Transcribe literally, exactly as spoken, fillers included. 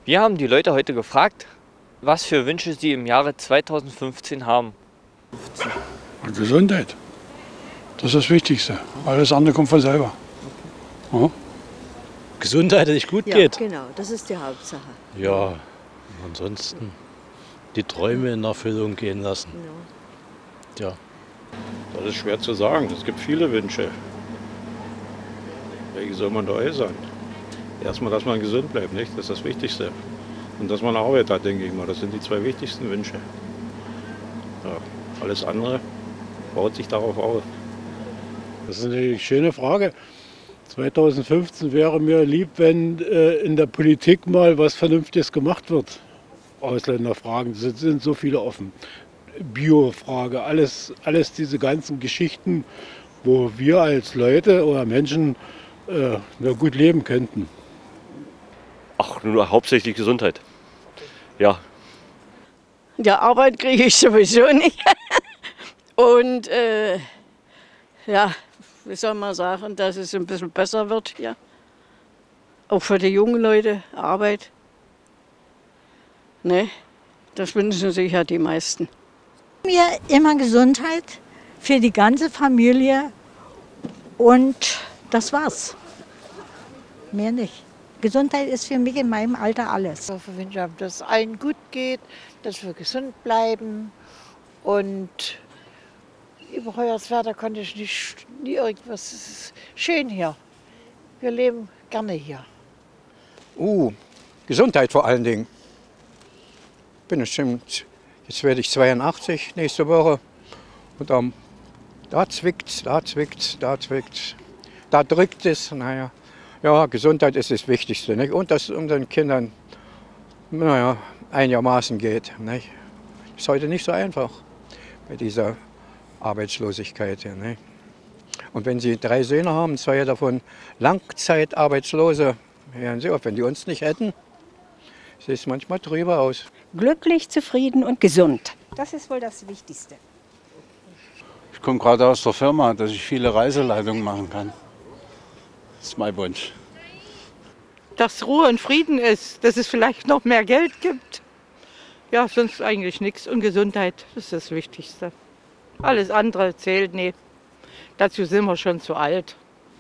Wir haben die Leute heute gefragt, was für Wünsche sie im Jahre zweitausendfünfzehn haben. Und Gesundheit. Das ist das Wichtigste. Alles andere kommt von selber. Ja. Gesundheit, dass es gut Ja, geht. genau, das ist die Hauptsache. Ja, ansonsten die Träume in Erfüllung gehen lassen. Ja. Ja. Das ist schwer zu sagen. Es gibt viele Wünsche. Welche soll man da äußern? Erstmal, dass man gesund bleibt, nicht? Das ist das Wichtigste. Und dass man Arbeit hat, denke ich mal. Das sind die zwei wichtigsten Wünsche. Ja, alles andere baut sich darauf auf. Das ist eine schöne Frage. zweitausendfünfzehn wäre mir lieb, wenn äh, in der Politik mal was Vernünftiges gemacht wird. Ausländerfragen, es sind so viele offen. Bio-Frage, alles, alles diese ganzen Geschichten, wo wir als Leute oder Menschen äh, nur gut leben könnten. Ach, nur hauptsächlich Gesundheit. Ja. Ja, Arbeit kriege ich sowieso nicht. Und äh, ja, wie soll man sagen, dass es ein bisschen besser wird hier. Auch für die jungen Leute Arbeit. Ne? Das wünschen sich ja die meisten. Mir immer Gesundheit für die ganze Familie und das war's. Mehr nicht. Gesundheit ist für mich in meinem Alter alles. Ich wünsche, dass es allen gut geht, dass wir gesund bleiben und über Hoyerswerda konnte ich nicht nie irgendwas. Es ist schön hier. Wir leben gerne hier. Uh, Gesundheit vor allen Dingen. Bin bestimmt, jetzt werde ich zweiundachtzig nächste Woche. Und da, da zwickt's, da zwickt's, da zwickt's, da drückt es. Naja, ja, Gesundheit ist das Wichtigste, nicht? Und dass es unseren Kindern, naja, einigermaßen geht, nicht? Ist heute nicht so einfach bei dieser Arbeitslosigkeit hier, nicht? Und wenn Sie drei Söhne haben, zwei davon Langzeitarbeitslose, hören Sie auf, wenn die uns nicht hätten, sieht es manchmal drüber aus. Glücklich, zufrieden und gesund. Das ist wohl das Wichtigste. Ich komme gerade aus der Firma, dass ich viele Reiseleitungen machen kann. Das ist mein Wunsch. Dass Ruhe und Frieden ist, dass es vielleicht noch mehr Geld gibt. Ja, sonst eigentlich nichts. Und Gesundheit, das ist das Wichtigste. Alles andere zählt nicht. Dazu sind wir schon zu alt.